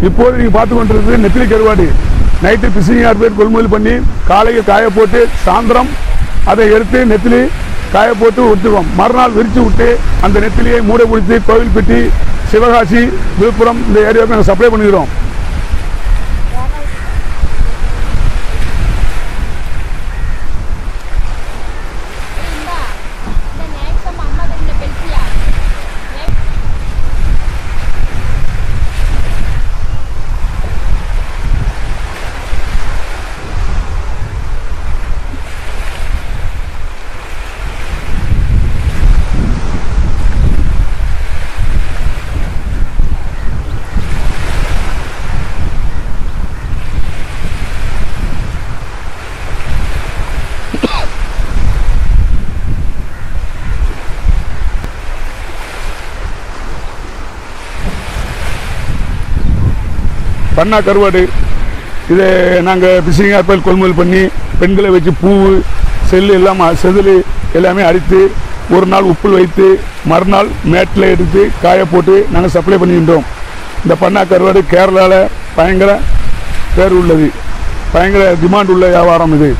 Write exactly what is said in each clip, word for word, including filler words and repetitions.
இப்போது நீங்கள் பார்த்து கொண்டிருக்கிறது நெத்திலி கருவாடு. நைட்டு பிசிங் யார்ட் கொள்முதல் பண்ணி காலையில் காய போட்டு சாயந்தரம் அதை எடுத்து நெத்திலி காய போட்டு விட்டுருவோம். மறுநாள் விரித்து விட்டு அந்த நெத்திலியை மூடை பிடிச்சி கோவில்பட்டி, சிவகாசி, விழுப்புரம் இந்த ஏரியாவுக்கு நாங்கள் சப்ளை பண்ணிக்கிறோம். பண்ணா கருவாடு இதை நாங்கள் பிசிங் ஆப்பிள் கொள்முதல் பண்ணி பெண்களை வச்சு பூ செல்லு எல்லாம் செதில் எல்லாமே அடித்து ஒரு நாள் உப்பில் வைத்து மறுநாள் மேட்டில் எடுத்து காய போட்டு நாங்கள் சப்ளை பண்ணிக்கின்றோம். இந்த பண்ணா கருவாடு கேரளாவில் பயங்கர பேர் உள்ளது, பயங்கர டிமாண்ட் உள்ள வியாபாரம் இது.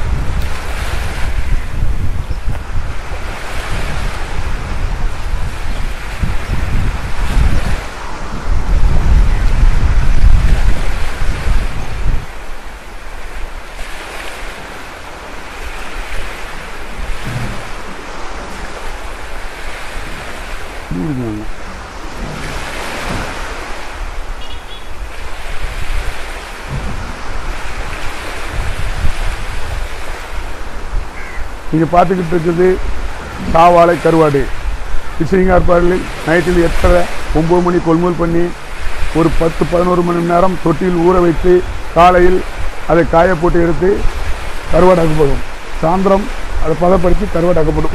நீங்க பார்த்துக்கிட்டு இருக்குது சாவாழை கருவாடு. பிசிங் ஏற்பாடுகளில் நைட்டில் எட்டரை ஒம்பது மணி கொள்முதல் பண்ணி ஒரு பத்து பதினோரு மணி நேரம் தொட்டியில் ஊற வைத்து காலையில் அதை காய போட்டு எடுத்து கருவாடாக்கப்படும். சாயந்தரம் அதை பதப்படுத்தி கருவாடாக்கப்படும்.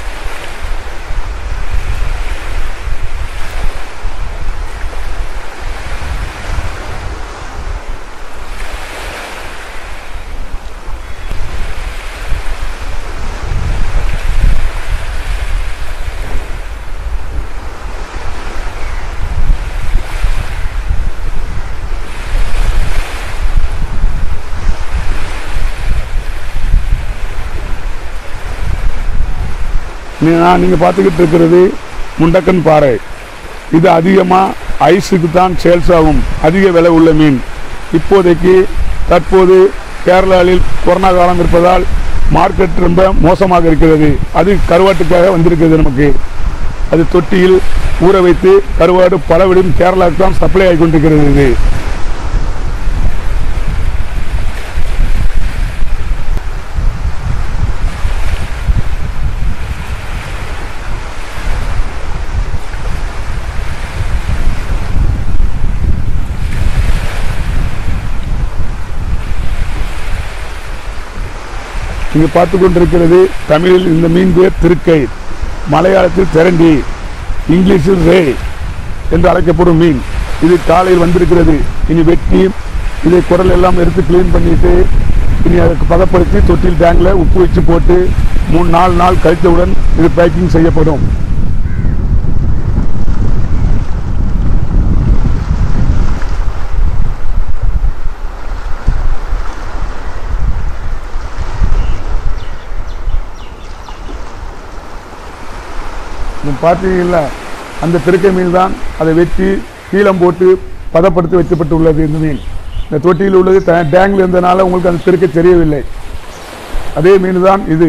நீங்கள் பார்த்துக்கிட்டு இருக்கிறது முண்டக்கன் பாறை. இது அதிகமாக ஐஸுக்கு தான் சேல்ஸ் ஆகும், அதிக விலை உள்ள மீன். இப்போதைக்கு தற்போது கேரளாவில் கொரோனா காலம் இருப்பதால் மார்க்கெட் ரொம்ப மோசமாக இருக்கிறது. அது கருவாட்டுக்காக வந்திருக்கிறது. நமக்கு அது தொட்டியில் ஊற வைத்து கருவாடு பலவிடம் கேரளாவுக்கு தான் சப்ளை ஆகி கொண்டிருக்கிறது. இங்கே பார்த்து கொண்டிருக்கிறது தமிழில் இந்த மீன் பேர் திருக்கை, மலையாளத்தில் திரண்டி, இங்கிலீஷில் ரே என்று அழைக்கப்படும் மீன். இது காலையில் வந்திருக்கிறது. இனி வெட்டி இதை குடல் எல்லாம் எடுத்து கிளீன் பண்ணிட்டு இனி அதுக்கு பதப்படுத்தி தொட்டில் டேங்கில் உப்பு வச்சு போட்டு மூணு நாலு நாள் கழித்தவுடன் இது பேக்கிங் செய்யப்படும். பார்த்தீங்களா, அந்த திருக்கை மீன் தான். அதை வெட்டி கீழம் போட்டு பதப்படுத்தி வைக்கப்பட்டு உள்ளது. இந்த மீன் இந்த தொட்டியில் உள்ளது டேங்கில் இருந்தனால உங்களுக்கு அந்த திருக்கை தெரியவில்லை. அதே மீன் தான் இது.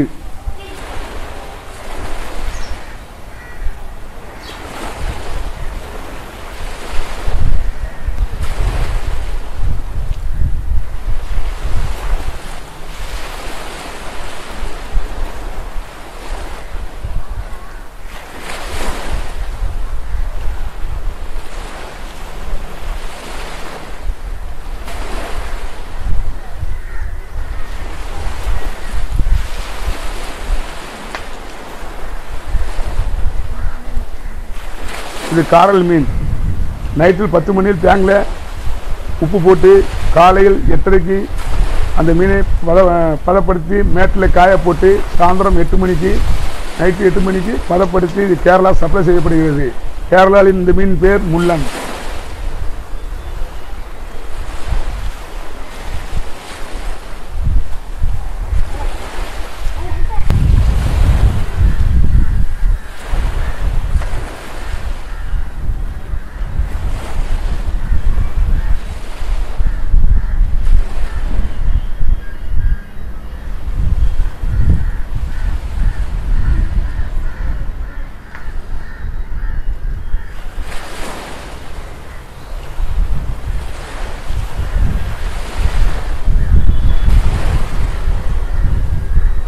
இது காரல் மீன். நைட்டில் பத்து மணியில் டேங்கில் உப்பு போட்டு காலையில் எட்டரைக்கு அந்த மீனை பத பதப்படுத்தி மேட்டில் காய போட்டு சாயந்தரம் எட்டு மணிக்கு நைட்டு எட்டு மணிக்கு பதப்படுத்தி இது கேரளா சப்ளை செய்யப்படுகிறது. கேரளாவில் இந்த மீன் பேர் முள்ளன்.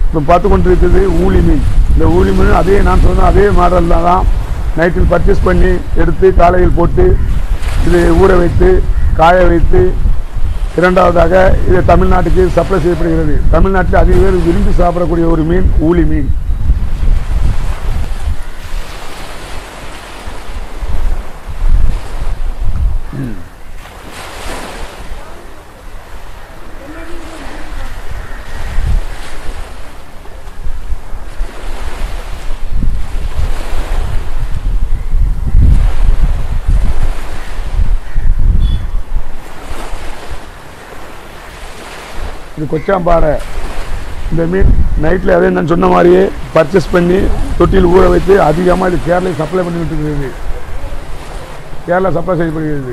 இப்போ பார்த்து கொண்டிருக்கிறது ஊளி மீன். இந்த ஊளி மீன் அதே நான் சொன்ன அதே மாடலில் தான் நைட்டில் பர்ச்சேஸ் பண்ணி எடுத்து காலையில் போட்டு இது ஊற வைத்து காய வைத்து இரண்டாவதாக இது தமிழ்நாட்டுக்கு சப்ளை செய்யப்படுகிறது. தமிழ்நாட்டில் அதிக பேர் விரும்பி சாப்பிடக்கூடிய ஒரு மீன் ஊளி மீன். இது கொச்சாம்பாறை. இந்த மீன் நைட்டில் அதே நான் சொன்ன மாதிரியே பர்ச்சேஸ் பண்ணி தொட்டியில் ஊற வைத்து அதிகமாக இது கேரளா சப்ளை பண்ணி விட்டுருக்கிறது. கேரளா சப்ளை செய்யப்படுகிறது.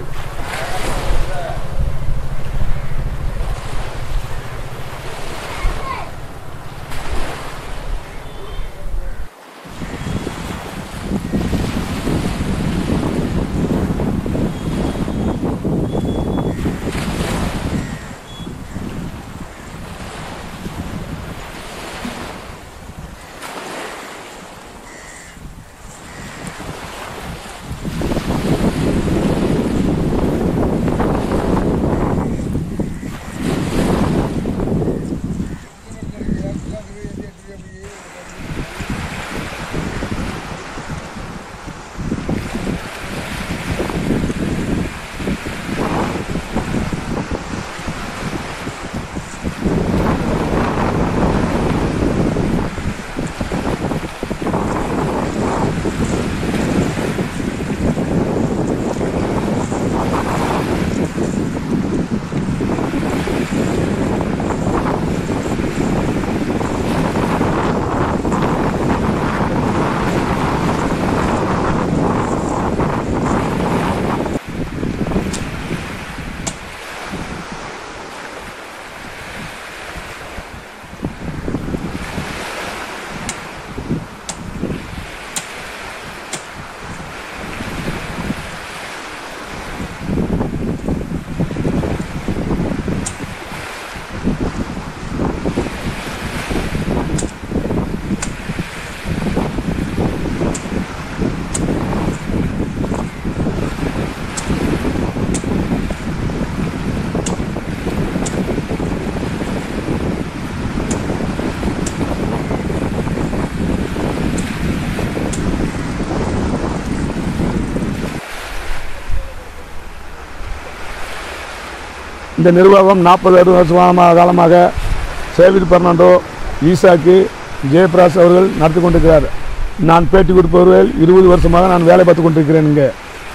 இந்த நிர்வாகம் நாற்பது அறுபது வருஷமாக காலமாக சேவித் பெர்னாண்டோ, ஈசாக்கு, ஜெயபிராஸ் அவர்கள் நடத்தி கொண்டிருக்கிறார். நான் பேட்டி கொடுப்பவர்கள் இருபது வருஷமாக நான் வேலை பார்த்து கொண்டிருக்கிறேன். இங்கே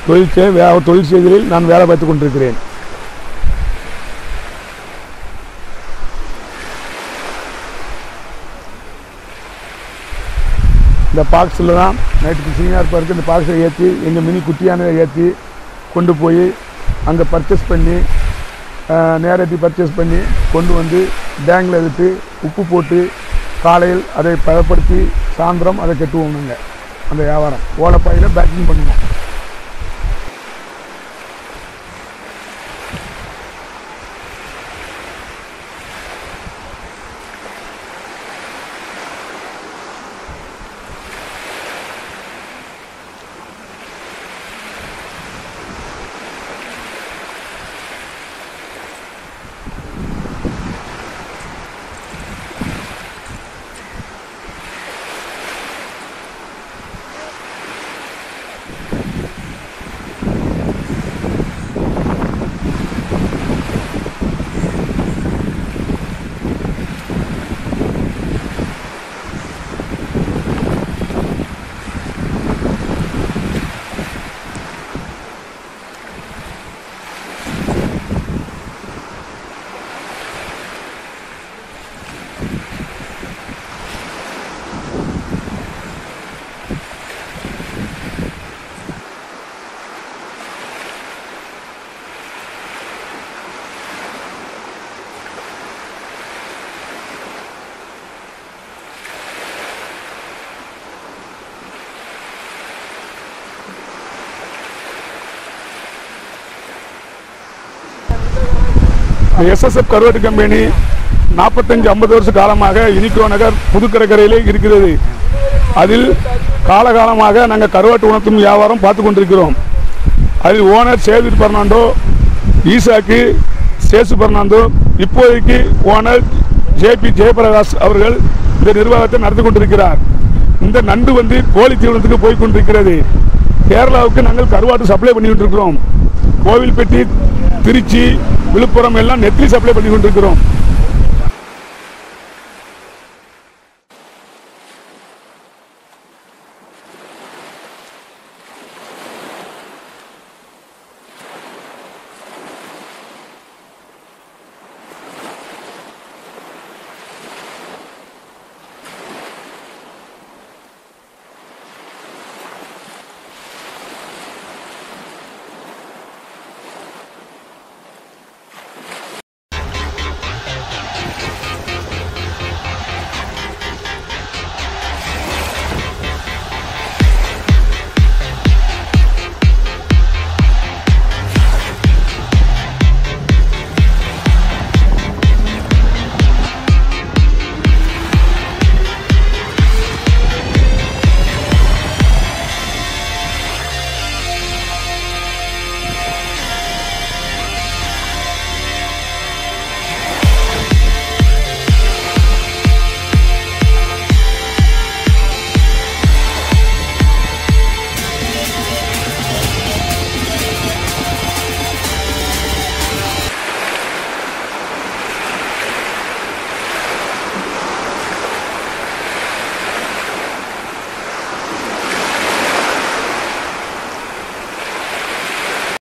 தொழில் தொழில் செய்திகளில் நான் வேலை பார்த்து கொண்டிருக்கிறேன். இந்த பாக்ஸில் தான் நைட்டுக்கு சீனியார் பார்க்கு இந்த பாக்ஸை ஏற்றி எங்கள் மினி குட்டியானதை ஏற்றி கொண்டு போய் அங்கே பர்ச்சேஸ் பண்ணி நேரத்தி பர்ச்சேஸ் பண்ணி கொண்டு வந்து டேங்கில் விட்டு உப்பு போட்டு காலையில் அதை பதப்படுத்தி சாயந்தரம் அதை கட்டுவோம். நாங்கள் அந்த வியாபாரம் ஓலப்பாயில் பேக்கிங் பண்ணுவோம். எஸ்எஸ்எஃப் கருவாட்டு கம்பெனி நாற்பத்தஞ்சு ஐம்பது வருஷ காலமாக இனிக்கோ நகர் புதுக்கடற்கரையிலே இருக்கிறது. அதில் காலகாலமாக நாங்கள் கருவாட்டு உணர்த்தும் வியாபாரம் பார்த்து கொண்டிருக்கிறோம். அதில் ஓனர் சேவிர் பெர்னாண்டோ, ஈசாக்கு சேசு பெர்னாண்டோ, இப்போதைக்கு ஓனர் ஜே பி ஜெயபிரகாஷ் அவர்கள் இந்த நிர்வாகத்தை நடத்தி கொண்டிருக்கிறார். இந்த நண்டு வந்து கோழி தீவனத்துக்கு போய் கொண்டிருக்கிறது. கேரளாவுக்கு நாங்கள் கருவாட்டு சப்ளை பண்ணி கொண்டிருக்கிறோம். கோவில்பட்டி, திருச்சி, விழுப்புரம் எல்லாம் நெத்திலி சப்ளை பண்ணி கொண்டிருக்கிறோம்.